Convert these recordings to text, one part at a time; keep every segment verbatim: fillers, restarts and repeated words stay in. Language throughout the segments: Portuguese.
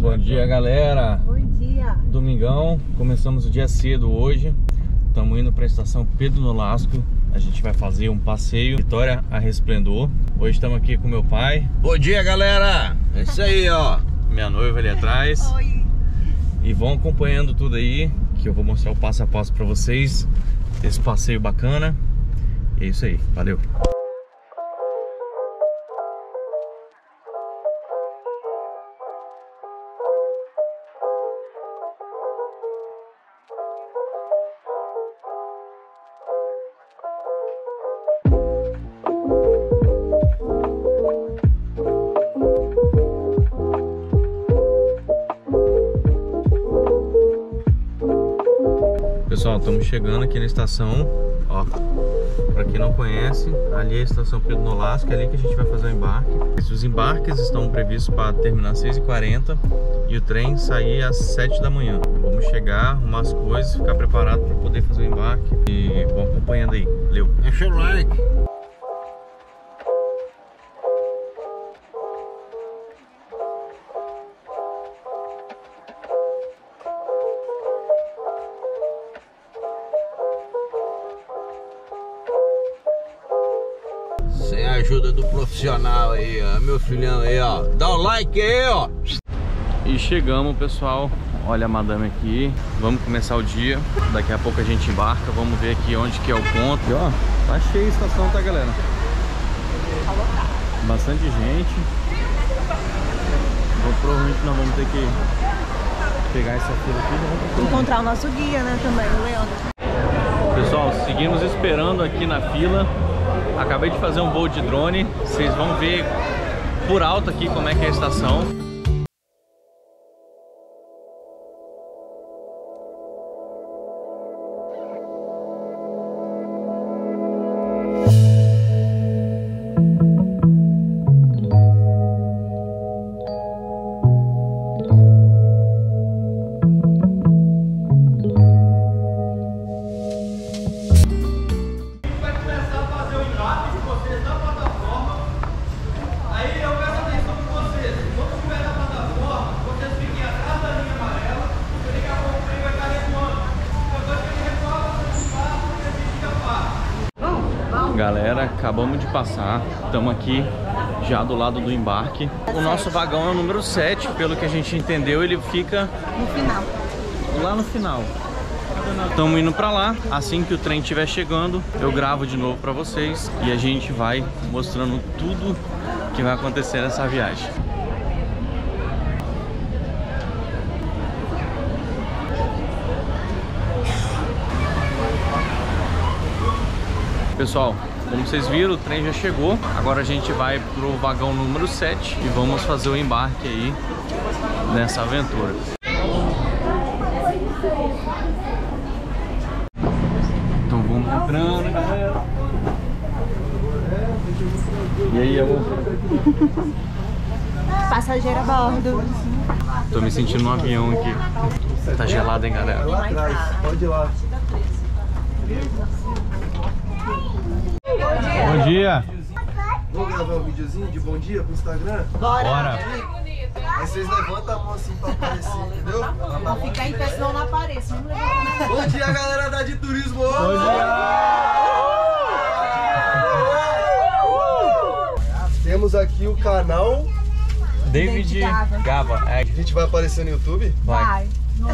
Bom dia, galera. Bom dia. Domingão, começamos o dia cedo hoje. Estamos indo para a estação Pedro Nolasco. A gente vai fazer um passeio Vitória a Resplendor. Hoje estamos aqui com meu pai. Bom dia, galera. É isso aí, ó. Minha noiva ali atrás. Oi. E vão acompanhando tudo aí, que eu vou mostrar o passo a passo para vocês desse passeio bacana. E é isso aí, valeu. Pessoal, estamos chegando aqui na estação, ó, para quem não conhece, ali é a estação Pedro Nolasco, é ali que a gente vai fazer o embarque. Os embarques estão previstos para terminar às seis e quarenta e o trem sair às sete da manhã. Vamos chegar, arrumar as coisas, ficar preparado para poder fazer o embarque e vão acompanhando aí. Valeu! Deixa o like. Sem a ajuda do profissional aí, ó, meu filhão aí, ó. Dá o like aí, ó. E chegamos, pessoal. Olha a madame aqui. Vamos começar o dia. Daqui a pouco a gente embarca. Vamos ver aqui onde que é o ponto. E ó, tá cheia a estação, tá, galera? Bastante gente. Então, provavelmente nós vamos ter que pegar essa fila aqui. Vamos Encontrar o nosso guia, né, também, o Leandro. Pessoal, seguimos esperando aqui na fila. Acabei de fazer um voo de drone. Vocês vão ver por alto aqui como é que é a estação. Galera, acabamos de passar, estamos aqui já do lado do embarque. O nosso vagão é o número sete, pelo que a gente entendeu, ele fica No final. lá no final. Estamos indo para lá, assim que o trem estiver chegando, eu gravo de novo para vocês e a gente vai mostrando tudo que vai acontecer nessa viagem. Pessoal, como vocês viram, o trem já chegou. Agora a gente vai pro vagão número sete e vamos fazer o embarque aí nessa aventura. Então vamos entrando, galera. E aí, amor? Passageiro a bordo. Tô me sentindo num avião aqui. Tá gelado, hein, galera? Lá atrás, pode ir lá. Bom dia! Vamos gravar um videozinho de bom dia pro Instagram? Bora. Bora! Aí vocês levantam a mão assim pra aparecer, entendeu? Vou ficar em pé, senão não apareço. Bom dia, galera da de turismo! Bom Temos aqui o canal. David Gava. Gava. É, A gente vai aparecer no YouTube. vai.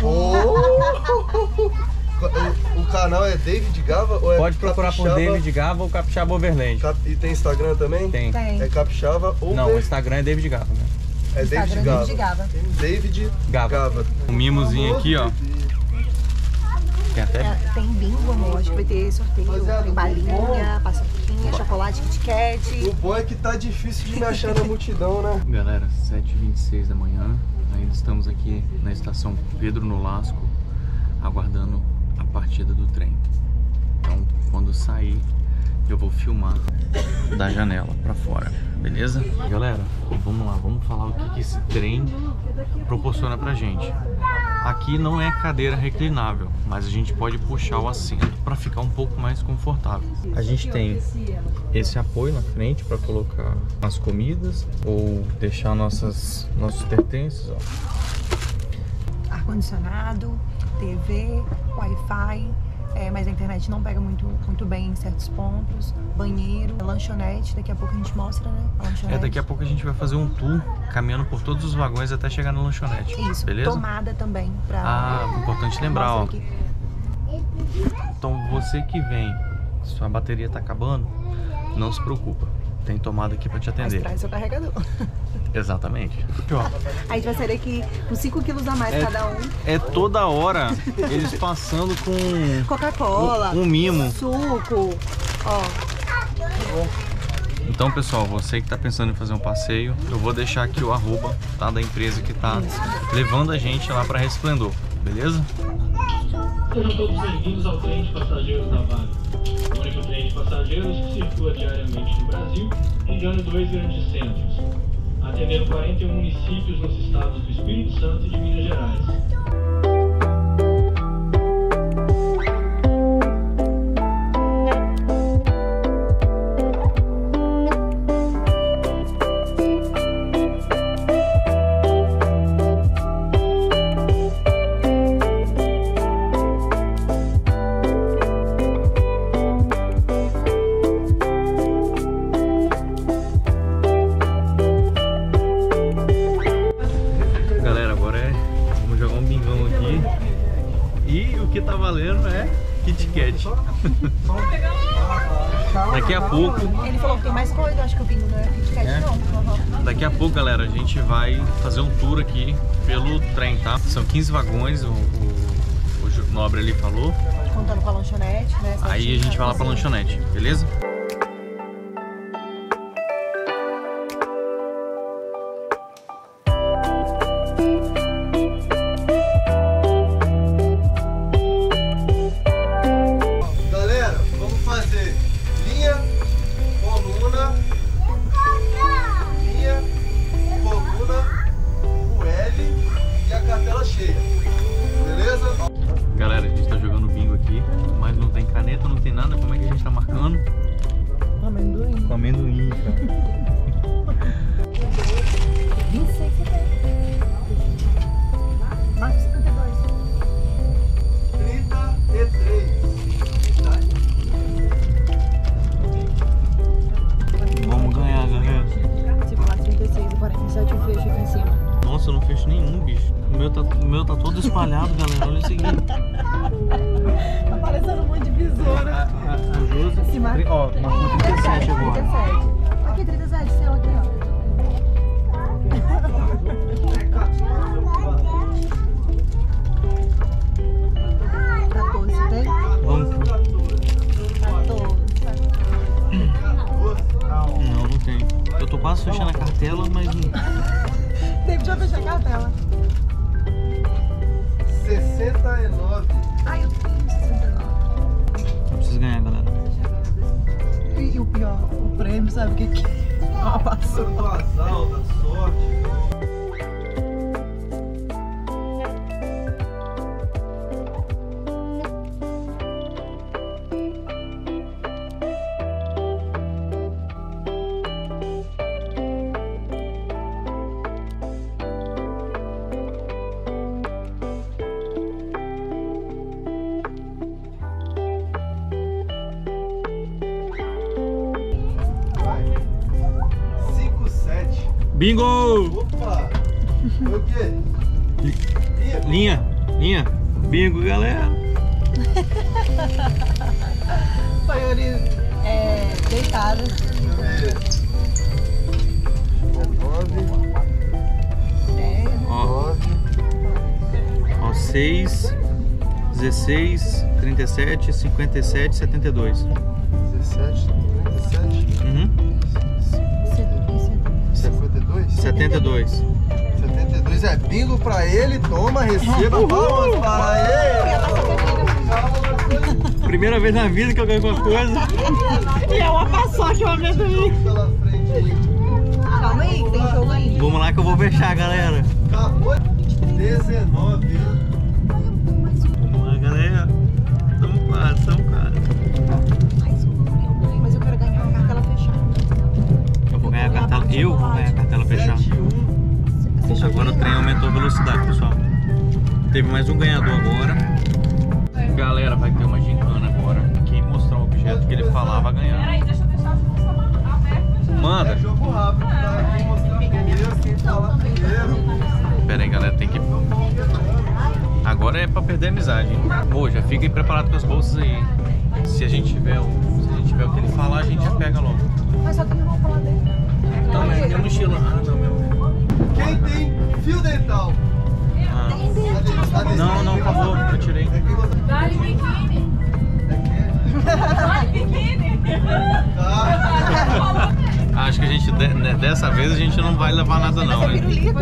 Oh! O canal é David Gava ou é Pode procurar por Capixaba? David Gava ou Capixaba Overland. Cap... E tem Instagram também? Tem. Tem. É Capixaba ou Não, o Instagram é David Gava, né? é David Instagram Gava. David Gava. David Gava. Gava. Um mimozinho aqui, ó. Tem até... É, tem bingo, amor. Acho que vai ter sorteio. Tem balinha, paçoquinha, chocolate, Kit Kat. O bom é que tá difícil de me achar na multidão, né? Galera, sete e vinte e seis da manhã. Ainda estamos aqui na estação Pedro Nolasco, aguardando a partida do trem. Então, quando sair, eu vou filmar da janela pra fora, beleza? Galera, vamos lá, vamos falar o que, que esse trem proporciona pra gente. Aqui não é cadeira reclinável, mas a gente pode puxar o assento para ficar um pouco mais confortável. A gente tem esse apoio na frente para colocar as comidas ou deixar nossas, nossos pertences, ó. ar-condicionado, T V, Wi-Fi, é, mas a internet não pega muito, muito bem em certos pontos, banheiro, lanchonete, daqui a pouco a gente mostra, né? A lanchonete. É, daqui a pouco a gente vai fazer um tour caminhando por todos os vagões até chegar na lanchonete. Isso, beleza? Tomada também. Pra... Ah, importante lembrar, ó. Aqui. Então você que vem, sua bateria tá acabando, não se preocupa. Tem tomada aqui pra te atender. Mas traz seu carregador. Exatamente. Ó, A gente vai sair daqui com cinco quilos a mais É- cada um. é toda hora eles passando com Coca-Cola, um mimo. suco, ó. Então, pessoal, você que tá pensando em fazer um passeio, eu vou deixar aqui o arroba, tá, da empresa que tá levando a gente lá pra Resplendor, beleza? Sejam todos bem-vindos ao trem de passageiros da Vale. O único trem de passageiros que circula diariamente no Brasil, ligando dois grandes centros, atendendo quarenta e um municípios nos estados do Espírito Santo e de Minas Gerais. Galera, agora é... vamos jogar um bingão aqui. E o que tá valendo é Kit Kat. Daqui a pouco, Ele falou que tem mais coisa, acho que o bingo não é Kit Kat, É? não. Uhum. daqui a pouco, galera, a gente vai fazer um tour aqui pelo trem, tá? São quinze vagões, o, o, o Ju- Nobre ali falou. Contando com a lanchonete, né? Aí a gente vai lá pra lanchonete, beleza? Galera, vamos fazer linha, coluna, linha, coluna, o L e a cartela cheia. Beleza? Galera, a gente tá jogando bingo aqui, mas não tem caneta, não tem nada. Como é que a gente tá marcando? Amendoim. Com amendoim, cara. vinte e seis, setenta. Marcos setenta e dois. trinta e três. Vamos ganhar, galera. Se falar trinta e seis e quarenta e sete, eu fecho aqui em cima. Nossa, eu não fecho nenhum, bicho. O meu tá, o meu tá todo espalhado, galera. Olha isso aqui. Tá parecendo um monte de besoura. A, a, a Josi, Se marca- ó, marcou trinta e sete agora. trinta e sete. Aqui, trinta e sete, seu aqui, ó. quatorze, tem? Vamos. quatorze. Não, não tem. Eu tô quase fechando a cartela, mas não. David já fechou a cartela. sessenta e nove. Ai, eu tenho sessenta e nove. Eu preciso ganhar, galera. E o pior, o prêmio, sabe o que que é? Uma passou. Do azar, da sorte. Vai. cinco, sete. Bingo! Opa! Foi o quê? Linha. Linha, linha. Bingo, galera. Foi ele é, deitado. Deixa eu ver. nove, É, Ó, nove. ó, seis, dezesseis, trinta e sete, cinquenta e sete, setenta e dois. dezessete, trinta e sete, Uhum. cinquenta e dois. setenta e dois. setenta e dois é bingo pra ele, toma, receba, palmas para ele! Primeira vez na vida que eu ganho alguma coisa. E é uma paçoca, uma amendoim. Pela frente aí. Calma aí, que tem jogo ainda. Vamos lá que eu vou fechar, galera. Acabou dezenove. Vamos lá, galera. Tamo quase, tamo quase. Mais um, mas eu quero ganhar a cartela fechada. Eu vou ganhar a cartela. Eu vou ganhar a cartela fechada. sete, um. Agora o trem aumentou a velocidade, pessoal. teve mais um ganhador agora. Galera, vai ter uma gincana agora. Quem mostrar o objeto que ele falar vai ganhar. Peraí, deixa eu deixar as coisas abertas. Manda. É jogo rápido, tá? Quem mostrar primeiro, quem falar primeiro. Pera aí, galera, tem que... Agora é pra perder a amizade, hein? Pô, já fiquem preparados com as bolsas aí. Se a gente tiver o, se a gente tiver o que ele falar, a gente já pega logo. Mas só que não vou falar dele. Não, mas é minha mochila. Ah, não, meu. Quem tem fio dental? Ah. Cadê? Não, não, por favor, eu tirei. É quem você... Vale biquíni. Vale biquíni. Tá. Acho que a gente, de- dessa vez, a gente não vai levar nada não, Essa é hein? pirulito.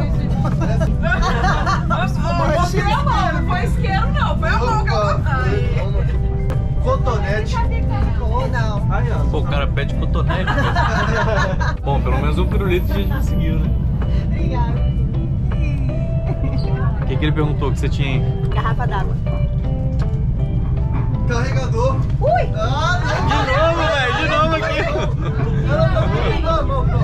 Mostrou a mão, não foi isqueiro não, foi a mão que eu botei. Cotonete. Ou não. Aí, ó. Pô, o cara pede cotonete. Né? Bom, pelo menos um pirulito a gente conseguiu, né? Obrigada. O que, que ele perguntou que você tinha aí? Garrafa d'água. Carregador. Ui! Ah, não. De novo, velho, de novo aqui. Não, não, não, não.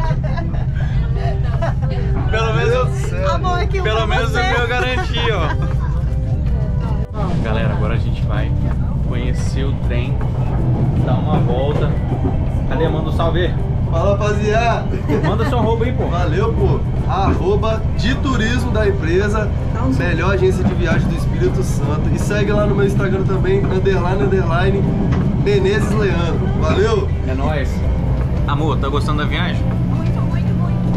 Pelo menos, Amor, aqui um pelo pra menos você. o meu garantia, ó. Galera, agora a gente vai conhecer o trem, dar uma volta. Cadê? Manda um salve aí. Fala, rapaziada. Manda seu arroba aí, pô. Valeu, pô. Arroba de turismo da empresa, melhor agência de viagem do Espírito Santo. E segue lá no meu Instagram também, underline, underline, Menezes Leandro. Valeu? É nóis. Amor, tá gostando da viagem? Muito, muito, muito.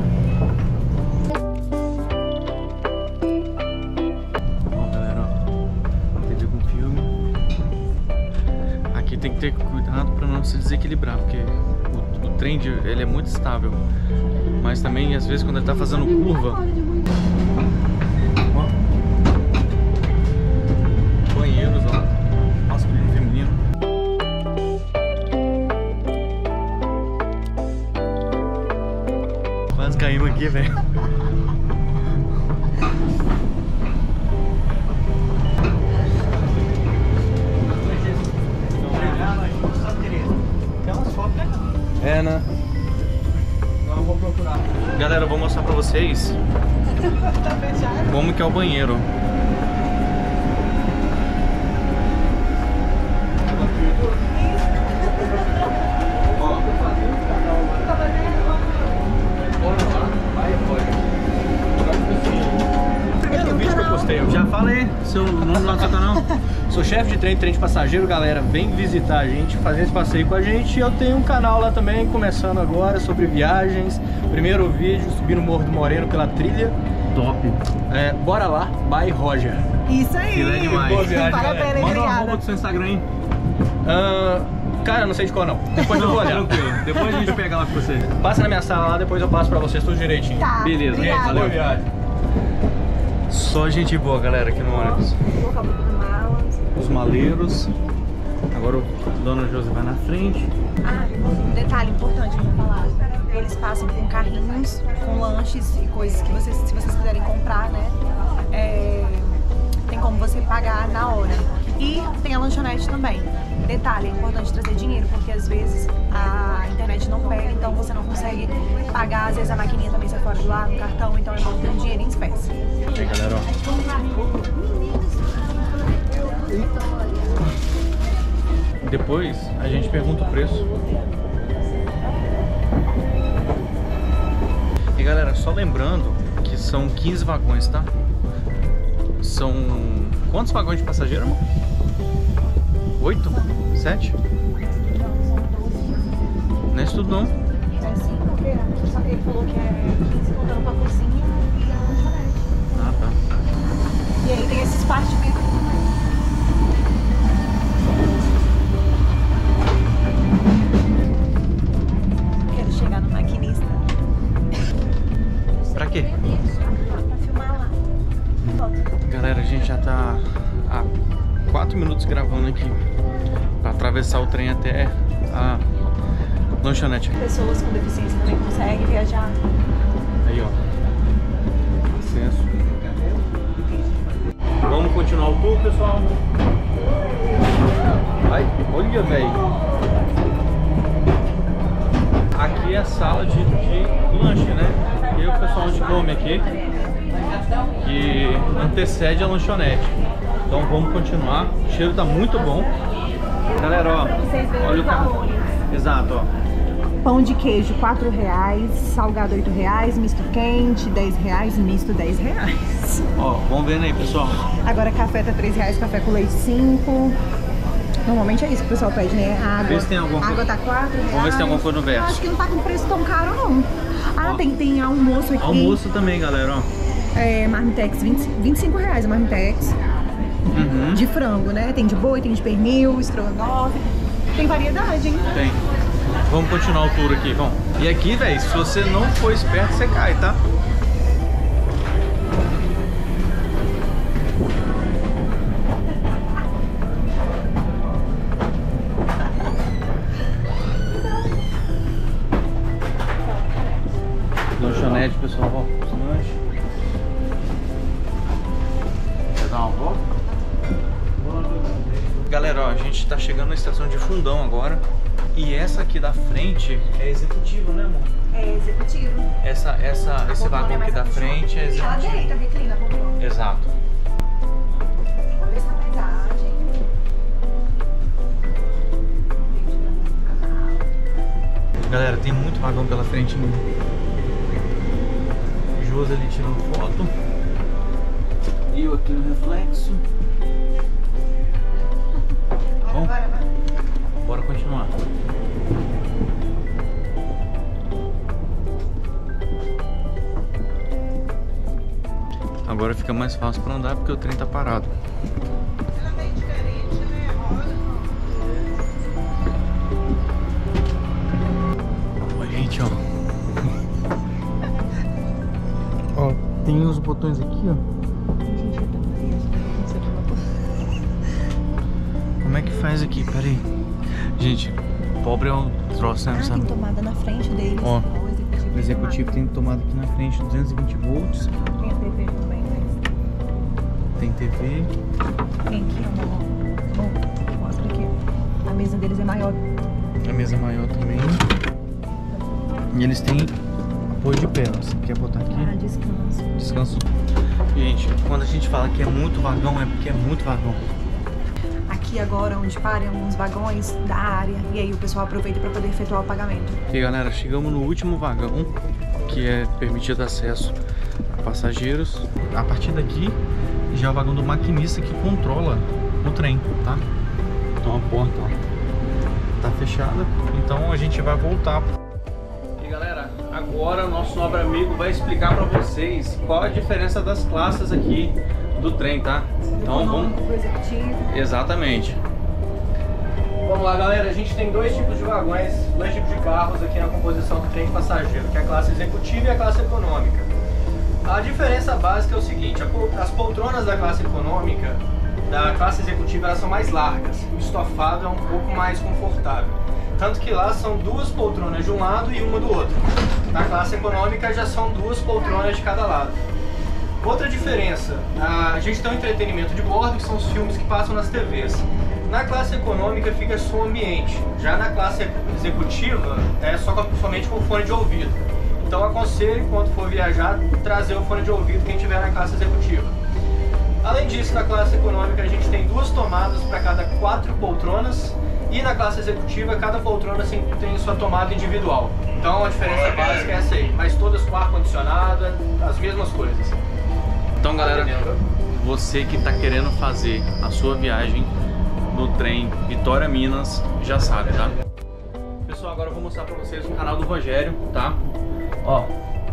Bom, galera, ó, T V com filme. Aqui tem que ter cuidado pra não se desequilibrar, porque o, o trem de- ele é muito estável. Mas também, às vezes, quando ele tá fazendo curva... Ó. Banheiros, ó. Masculino e feminino. Quase caímos aqui, velho. É, né? Não vou procurar. Galera, eu vou mostrar pra vocês como que é o banheiro. Primeiro vídeo que eu postei, eu Já falei seu nome lá do seu canal. sou chefe de trem, trem de passageiro, galera, vem visitar a gente, fazer esse passeio com a gente. Eu tenho um canal lá também, começando agora, sobre viagens. Primeiro vídeo, subir no Morro do Moreno pela trilha. Top. É, bora lá, by Roger. Isso aí. Filé demais. Boa viagem, Vale a galera. pena, hein? Manda uma Obrigada. arroba do seu Instagram aí. Ah, cara, não sei de qual não, depois eu vou olhar. Tranquilo. Depois a gente pega lá com você. Passa na minha sala lá, depois eu passo pra vocês tudo direitinho. Tá. Beleza, Obrigada. valeu. Boa viagem. Só gente boa, galera, aqui no ônibus. Vou colocar no malas. Os maleiros. Agora o Dona Josi vai na frente. Ah, um detalhe importante pra falar. Eles passam com carrinhos, com lanches e coisas que vocês, se vocês quiserem comprar, né? É, tem como você pagar na hora. E tem a lanchonete também. Detalhe, é importante trazer dinheiro, porque às vezes a internet não pega, então você não consegue pagar, às vezes a maquininha também sai fora do ar, no cartão, então é bom ter um dinheiro em espécie. E aí, galera, ó. Depois a gente pergunta o preço. E galera, só lembrando que são quinze vagões, tá? São quantos vagões de passageiro, amor? Oito? Sete? Não é isso tudo não. É sim, porque só que ele falou que é quinze contando pra cozinha e a lanchonete. Ah, tá. E aí tem esses partimentos também. Quero chegar no maquinista Pra quê? pra filmar lá. Foto. Galera, a gente já tá há quatro minutos gravando aqui pra atravessar o trem até a lanchonete. Pessoas com deficiência também conseguem viajar. Aí, ó. Licença. Vamos continuar o tour, pessoal. Ai, olha, velho. Aqui é a sala de, de lanche, né? E aí o pessoal a gente come aqui. que antecede a lanchonete. Então vamos continuar. O cheiro tá muito bom. Galera, ó, olha o carro. Exato, ó. Pão de queijo quatro reais, salgado oito reais, misto quente dez reais, misto dez reais. Ó, vamos vendo aí, pessoal. Agora café tá três reais, café com leite cinco. Normalmente é isso que o pessoal pede, né? Água, Vê se tem alguma água coisa. tá quatro reais. Vamos ver se tem alguma coisa no verso. Acho que não tá com preço tão caro, não. Ah, Ó. tem, tem almoço aqui. Almoço também, galera, ó. É, marmitex, vinte, vinte e cinco reais a marmitex. Uhum. De frango, né? Tem de boi, tem de pernil, estrogonofe. Tem variedade, hein? Tem. Vamos continuar o tour aqui, vamos. E aqui, velho, se você não for esperto, você cai, tá? Lanchonete, pessoal, ó, os lanches. Quer dar uma volta? Galera, ó, a gente tá chegando na estação de Fundão agora. E essa aqui da frente é executiva, né, amor? É executivo. Essa, essa, esse vagão aqui da frente é À executivo. direita, reclina, por favor. Exato. Olha essa paisagem. Galera, tem muito vagão pela frente ainda. Josi ali tirando foto. E eu aqui no reflexo. Bom, Vai, vai. bora continuar. Agora fica mais fácil pra andar porque o trem tá parado. Ela é bem diferente, né? Olha. Ó, gente, ó. Ó, tem os botões aqui, ó. Como é que faz aqui? Pera aí. Gente, pobre é um troço, né? Ah, Sabe? tem tomada na frente deles. Ó, o executivo. O executivo tem tomada aqui na frente, duzentos e vinte volts. Tem a T V também, né? Tem T V. Tem aqui, ó. Bom, mostra aqui. A mesa deles é maior. A mesa maior também. E eles têm apoio de pé, ó. Você quer botar aqui? Ah, descanso. Descanso. Gente, quando a gente fala que é muito vagão, é porque é muito vagão. Aqui agora, onde parem alguns vagões da área. E aí o pessoal aproveita para poder efetuar o pagamento. E galera, chegamos no último vagão, que é permitido acesso a passageiros. A partir daqui já é o vagão do maquinista que controla o trem, tá? Então a porta, ó, tá fechada, então a gente vai voltar. E galera, agora o nosso nobre amigo vai explicar para vocês qual a diferença das classes aqui do trem, tá? Então vamos... Executivo. Exatamente. Vamos lá, galera, a gente tem dois tipos de vagões, dois tipos de carros aqui na composição do trem de passageiro, que é a classe executiva e a classe econômica. A diferença básica é o seguinte: as poltronas da classe econômica, da classe executiva, elas são mais largas, o estofado é um pouco mais confortável. Tanto que lá são duas poltronas de um lado e uma do outro. Na classe econômica já são duas poltronas de cada lado. Outra diferença, a gente tem um entretenimento de bordo, que são os filmes que passam nas T Vs. Na classe econômica fica som ambiente, já na classe executiva é só com, somente com fone de ouvido. Então aconselho, quando for viajar, trazer o fone de ouvido quem tiver na classe executiva. Além disso, na classe econômica a gente tem duas tomadas para cada quatro poltronas, e na classe executiva cada poltrona tem sua tomada individual. Então a diferença básica é essa aí, mas todas com ar-condicionado, as mesmas coisas. Então galera, você que está querendo fazer a sua viagem no trem Vitória Minas, já sabe, tá? Pessoal, agora eu vou mostrar pra vocês o canal do Rogério, tá? Ó,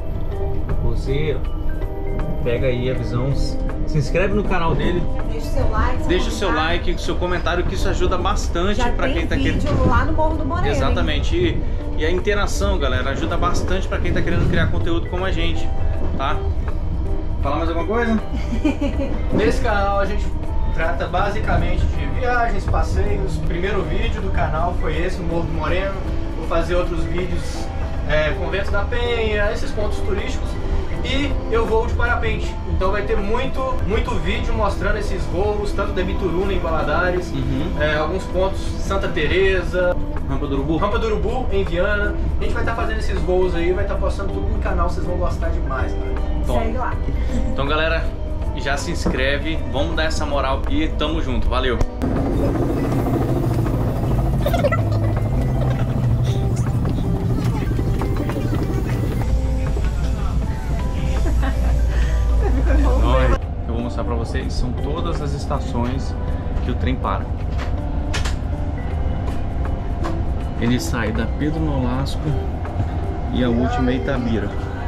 você pega aí a visão, se inscreve no canal dele, Deixa o seu like. deixa o seu like, o seu comentário, que isso ajuda bastante Já pra tem quem tá querendo. vídeo lá no Morro do Moreno. hein? Exatamente, e, e a interação, galera, ajuda bastante pra quem tá querendo criar conteúdo como a gente, tá? Falar mais alguma coisa? Nesse canal a gente trata basicamente de viagens, passeios. O primeiro vídeo do canal foi esse, o Morro do Moreno. Vou fazer outros vídeos, é, Convento da Penha, esses pontos turísticos. E eu vou de parapente, então vai ter muito, muito vídeo mostrando esses voos, tanto da Bituruna em Valadares, uhum. é, alguns pontos, Santa Teresa, Rampa do Urubu? Rampa do Urubu, em Viana. A gente vai estar fazendo esses voos aí, vai estar postando tudo no canal, vocês vão gostar demais, cara. Tom. Segue lá. Então, galera, já se inscreve, vamos dar essa moral e tamo junto, valeu! Eu vou mostrar pra vocês, são todas as estações que o trem para. Ele sai da Pedro Nolasco e a última é Itabira.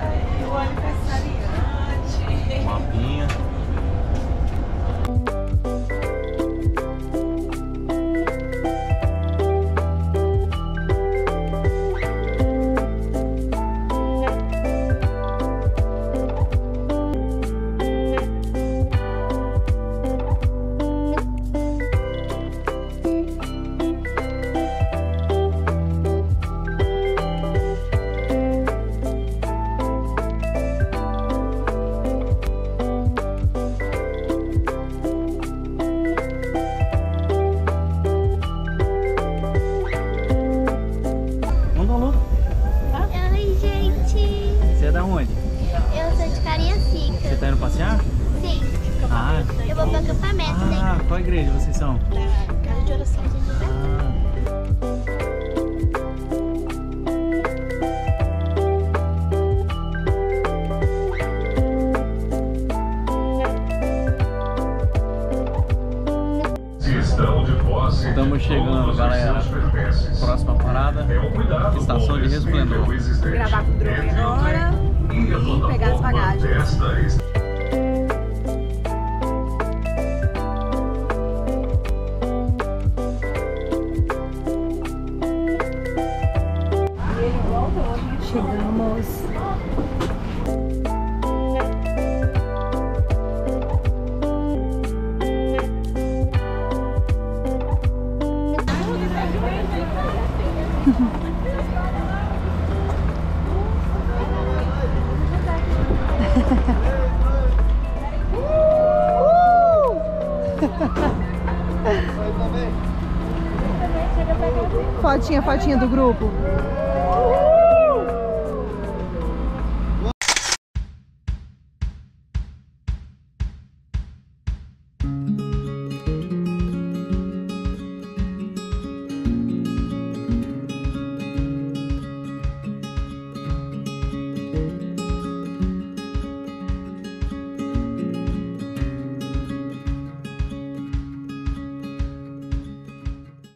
Mapinha. Oi, gente. Você é da onde? Eu sou de Cariacica. Você tá indo passear? Sim. Ah, Eu vou para acampamento, né? ah qual igreja vocês são? Casa de oração de José. Ah. Estamos chegando, galera. Próxima parada, estação de Resplendor. Vou gravar com o drone agora e pegar as bagagens. Chegamos. Fotinha, fotinha do grupo.